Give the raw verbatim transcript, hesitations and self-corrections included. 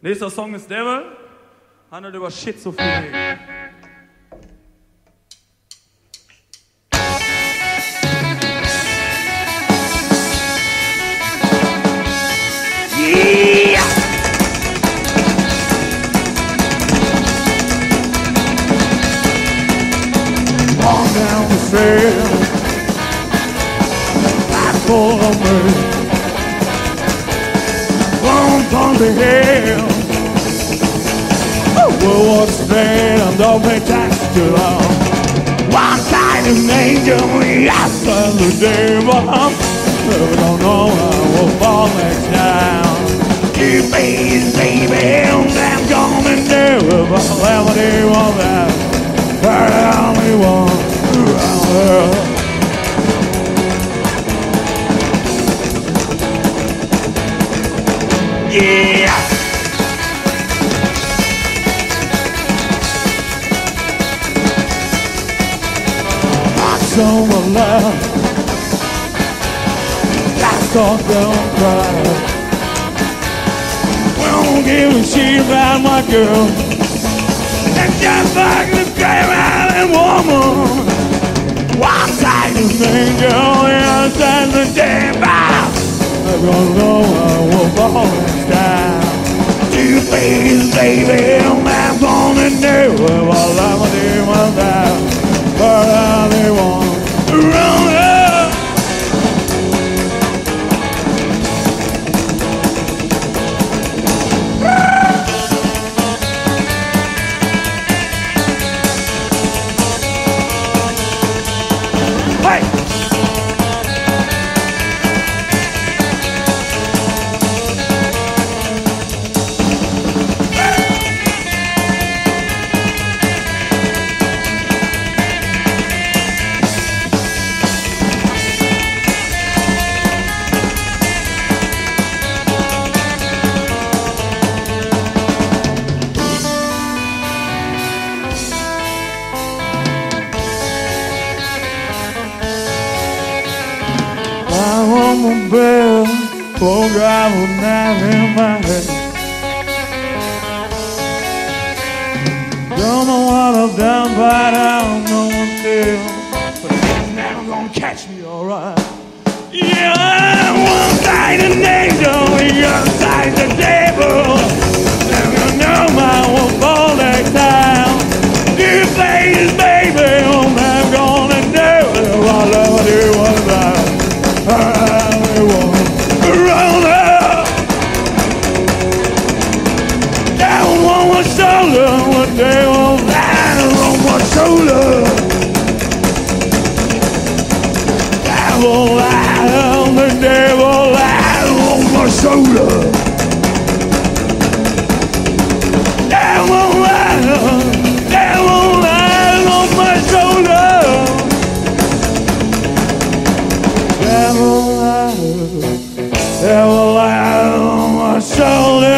Nächster Song ist Devil, handelt über Schizophrenie. Yeah! Walk down the trail, back full of me. Bump on the hill. Well, what's that? And don't pay tax too long. One kind of angel, we ask the devil. We don't know how we'll fall next time. You please, baby, I'm gonna do it. But whatever they want that, they're the only one around here. Yeah! So my love, that's all, don't cry. We don't give a shit about my girl. And just like the great island woman, one side is the angel, the other side's the devil. I don't know how we'll fall next time. You please, baby, I'm gonna do it. While I'm a dear myself. But how they want to run up. Hey! Bell, full drive with knife in my head. Don't know what I've done, but I don't know what to. But it's never gonna catch me, alright. Yeah, I'm one side an angel, the other side the devil. Never know my one fall next time. You please, baby, I'm never gonna do it. What I do was that. I want roll up down on my shoulder, one day on down on my shoulder. Devil out, the devil out on my shoulder. Devil out, devil out on my shoulder. Devil out on my shoulder.